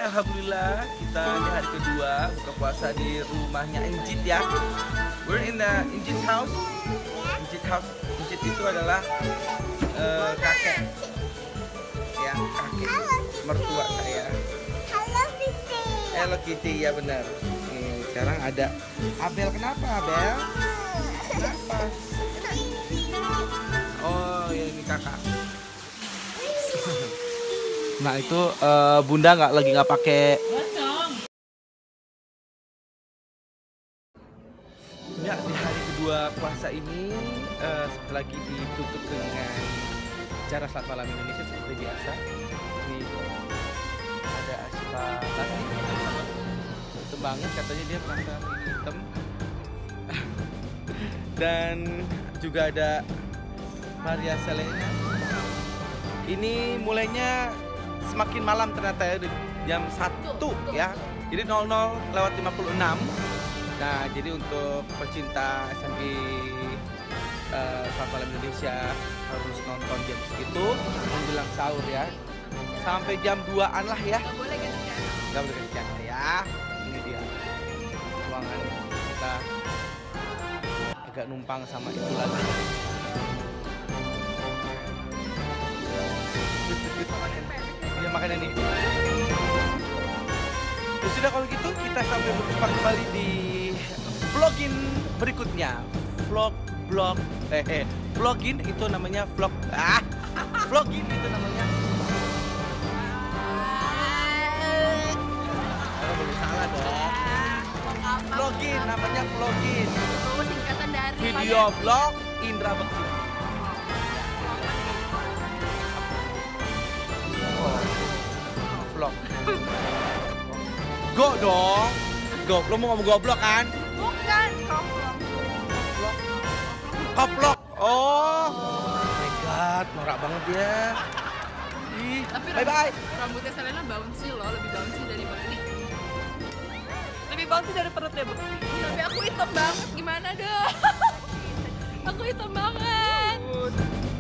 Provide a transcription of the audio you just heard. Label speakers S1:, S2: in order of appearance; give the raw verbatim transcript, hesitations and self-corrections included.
S1: alhamdulillah kita ini hari kedua buka puasa di rumahnya Injit ya. We're in the Injit house. Injit house. Injit itu adalah uh, kakek, ya kakek mertua saya. Hello Kitty, ya benar. Nih, sekarang ada Abel. Kenapa Abel? Kenapa? Oh ya ini kakak. Nah itu uh, bunda nggak lagi nggak pakai. Ya di hari kedua puasa ini uh, lagi ditutup dengan cara salat malam Indonesia seperti biasa. Ini ada Aspa hitam banget katanya dia merasa ini hitam. Dan juga ada Maria Selena. Ini mulainya semakin malam ternyata ya, jam satu ya. Jadi nol nol lewat lima puluh enam. Nah, jadi untuk pecinta S M I uh, Salat Malam Indonesia harus nonton jam segitu menjelang sahur ya. Sampai jam duaan lah ya. Gak boleh gantian. Gak boleh gantian ya. Ini dia ruangan kita agak numpang sama itu lagi. Dia makan ini. Ya sudah kalau gitu kita sampai berjumpa kembali di vlogin berikutnya. Vlog vlog eh, eh vlogin itu namanya vlog ah vlogin itu namanya. Kalau belum salah dong. Vlogin namanya vlogin.
S2: Singkatan dari
S1: Video vlog Indra Bekti. Vlog. Go dong. Go. Lo mau ngomong goblok kan?
S2: Bukan, koplok.
S1: Koplok. Oh. Oh my god, norak banget dia. Ih,
S2: Tapi
S1: bye bye.
S2: Rambutnya Selena bouncy loh, lebih bouncy dari Bekti. Lebih bouncy dari perutnya Bekti. Tapi aku hitam banget, gimana dong? Aku hitam banget.